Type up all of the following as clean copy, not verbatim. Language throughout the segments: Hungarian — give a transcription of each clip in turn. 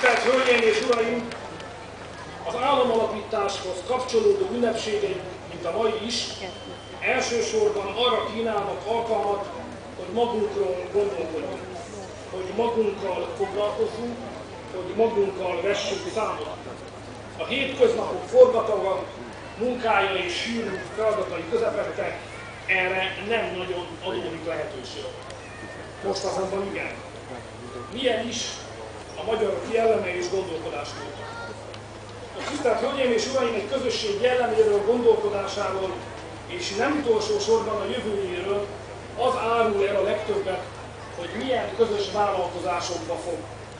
Tisztelt Hölgyeim és Uraim! Az államalapításhoz kapcsolódó ünnepségeink, mint a mai is, elsősorban arra kínálnak alkalmat, hogy magunkról gondolkodjunk, hogy magunkkal foglalkozzunk, hogy magunkkal vessünk számot. A hétköznapok forgataga, munkája és sűrű feladatai közepette erre nem nagyon adódik lehetőség. Most azonban igen. Milyen is a magyarok jelleme és gondolkodásmódja. A tisztelt Hölgyeim és Uraim, egy közösség jelleméről, gondolkodásáról és nem utolsó sorban a jövőjéről az árul el a legtöbbet, hogy milyen közös vállalkozásokba fog.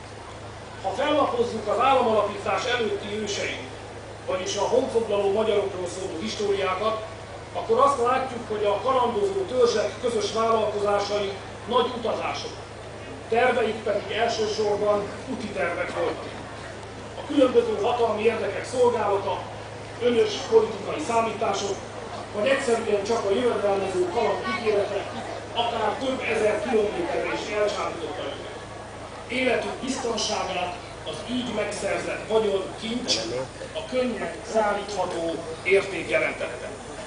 Ha fellapozzuk az államalapítás előtti őseink, vagyis a honfoglaló magyarokról szóló históriákat, akkor azt látjuk, hogy a kalandozó törzsek közös vállalkozásai nagy utazások. Terveik pedig elsősorban úti tervek voltak. A különböző hatalmi érdekek szolgálata, önös politikai számítások, vagy egyszerűen csak a jövedelmező kaland ígérete akár több ezer kilométerre is elsállította őket. Életük biztonságát az így megszerzett vagyon, kincs, a könnyen szállítható érték jelentette.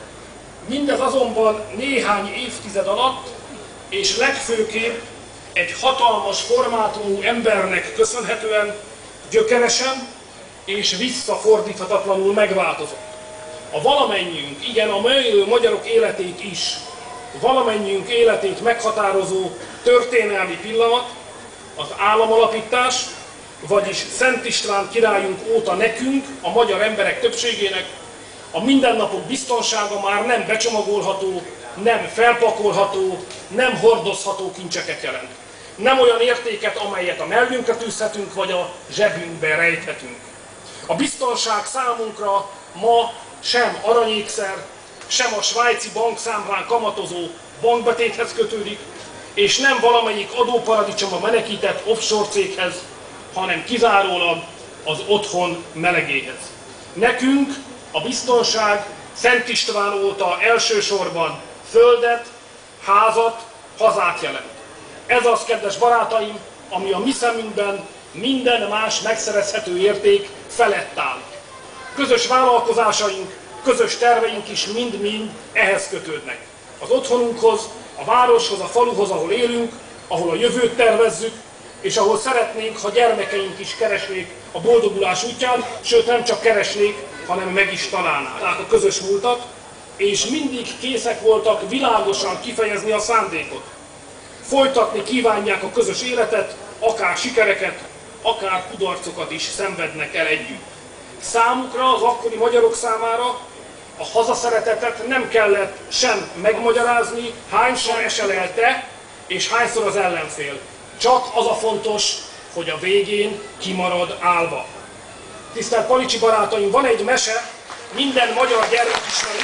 Mindez azonban néhány évtized alatt, és legfőképp egy hatalmas formátumú embernek köszönhetően gyökeresen és visszafordíthatatlanul megváltozott. A valamennyiünk, igen, a ma élő magyarok életét is, valamennyiünk életét meghatározó történelmi pillanat, az államalapítás, vagyis Szent István királyunk óta nekünk, a magyar emberek többségének, a mindennapok biztonsága már nem becsomagolható, nem felpakolható, nem hordozható kincseket jelent. Nem olyan értéket, amelyet a mellünkre tűzhetünk, vagy a zsebünkbe rejthetünk. A biztonság számunkra ma sem aranyékszer, sem a svájci bankszámlán kamatozó bankbetéthez kötődik, és nem valamelyik adóparadicsomba menekített offshore céghez, hanem kizárólag az otthon melegéhez. Nekünk a biztonság Szent István óta elsősorban földet, házat, hazát jelent. Ez az, kedves barátaim, ami a mi szemünkben minden más megszerezhető érték felett áll. Közös vállalkozásaink, közös terveink is mind-mind ehhez kötődnek. Az otthonunkhoz, a városhoz, a faluhoz, ahol élünk, ahol a jövőt tervezzük, és ahol szeretnénk, ha gyermekeink is keresnék a boldogulás útján, sőt nem csak keresnék, hanem meg is találnák a közös múltat, és mindig készek voltak világosan kifejezni a szándékot. Folytatni kívánják a közös életet, akár sikereket, akár kudarcokat is szenvednek el együtt. Számukra, az akkori magyarok számára a hazaszeretetet nem kellett sem megmagyarázni, hányszor esel el te, és hányszor az ellenfél. Csak az a fontos, hogy a végén kimarad állva. Tisztelt palicsi barátaim, van egy mese, minden magyar gyermek ismeri.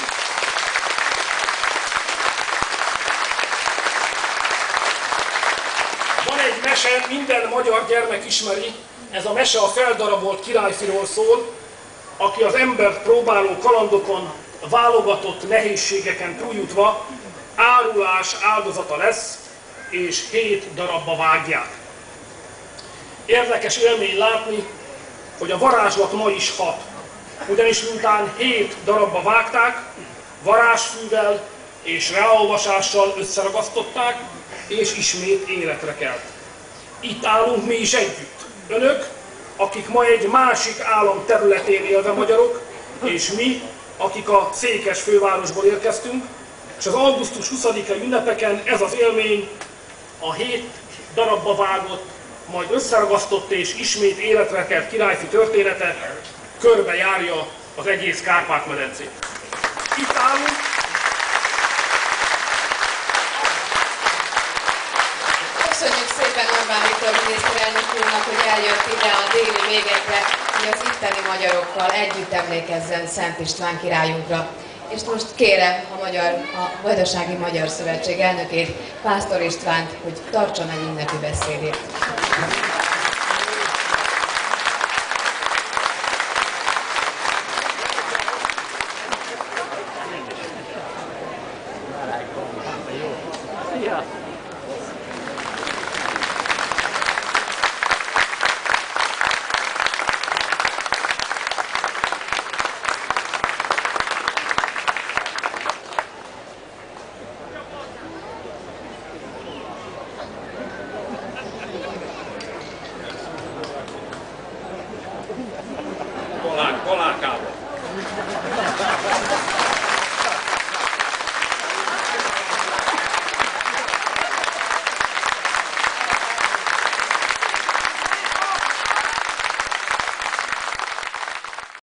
Van egy mese, minden magyar gyermek ismeri. Ez a mese a feldarabolt királyfiról szól, aki az embert próbáló kalandokon, válogatott nehézségeken túljutva árulás áldozata lesz, és 7 darabba vágják. Érdekes élmény látni, hogy a varázslat ma is hat, ugyanis miután 7 darabba vágták, varázsfűvel és ráolvasással összeragasztották, és ismét életre kelt. Itt állunk mi is együtt. Önök, akik ma egy másik állam területén élve magyarok, és mi, akik a székes fővárosból érkeztünk, és az augusztus 20-ai ünnepeken ez az élmény, a 7 darabba vágott, majd összeragasztott és ismét életre kelt királyfi története körbejárja az egész Kárpát-medencét. Itt állunk. Köszönjük szépen Orban Viktor miniszterelnök úrnak, hogy eljött ide a déli végekre, hogy az itteni magyarokkal együtt emlékezzen Szent István királyunkra. És most kérem a Vajdasági Magyar Szövetség elnökét, Pásztor Istvánt, hogy tartsa meg ünnepi beszédét.